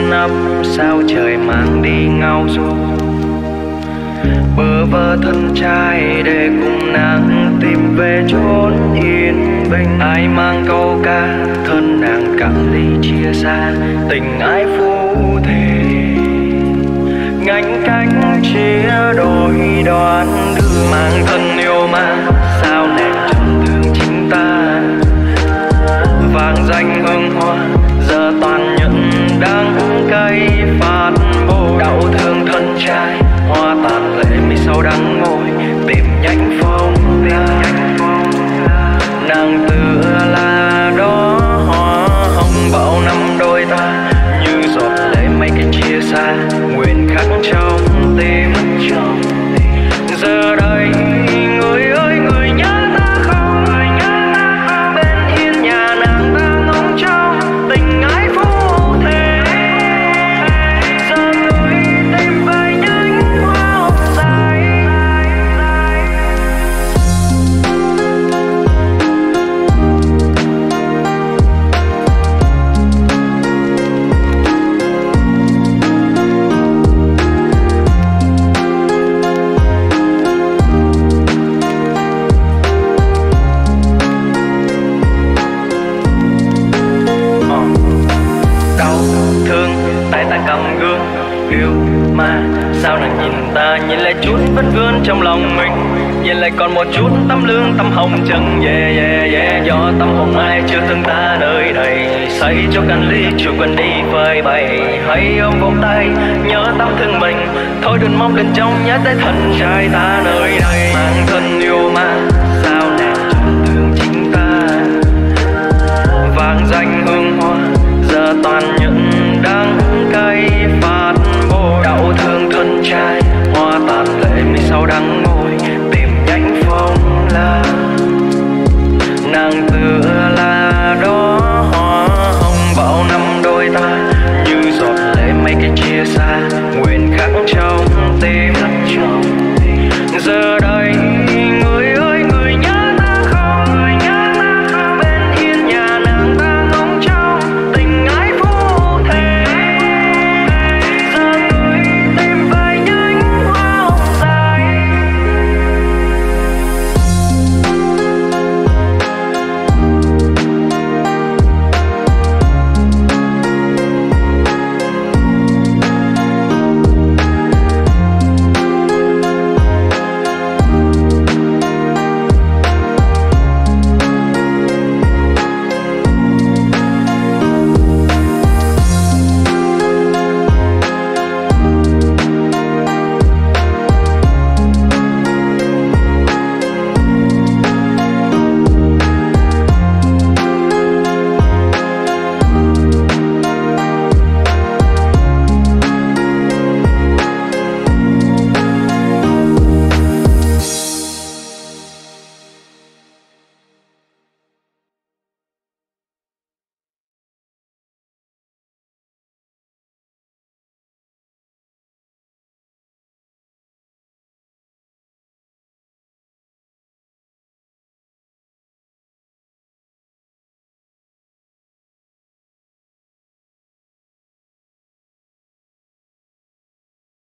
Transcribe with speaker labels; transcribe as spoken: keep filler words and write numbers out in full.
Speaker 1: ấp sao trời mang đi ngao du, bơ vơ thân trai để cùng nàng tìm về chốn yên bình. Ai mang câu ca thân nàng cạn ly chia xa, tình ái phũ thề ngánh cánh chia đôi đoạn đường. Mang thân yêu ma sao nẻo trầm thương chính ta, vàng danh hương hoa giờ toàn nhận đắng cay phạt bội. Đau thương thân trai hoa tàn lệ mi sâu đắng ngồi, tìm nhánh phong ta nàng tựa là đó hoa hồng bao năm đôi ta, như giọt lệ mấy cái chia xa nguyện khắc trong tim. Giờ đây người ơi người nhớ ta không, người nhớ ta không, bên yên nhà nàng ta ngóng trông tình ái phũ thề. Giờ người tìm về nhánh hoa hồng dài. Cầm gương yêu mà sao nàng nhìn ta, nhìn lại chút vết vươn trong lòng mình, nhìn lại còn một chút tấm lương tâm hồng chân. Yeah yeah yeah, do tâm hồn ai chưa từng ta nơi đây, say cho cạn ly chiều quên đi phơi bày. Hãy ôm vòng tay nhớ tâm thương mình, thôi đừng mong đừng trong nhớ tới thân trai ta nơi đây. Mang thân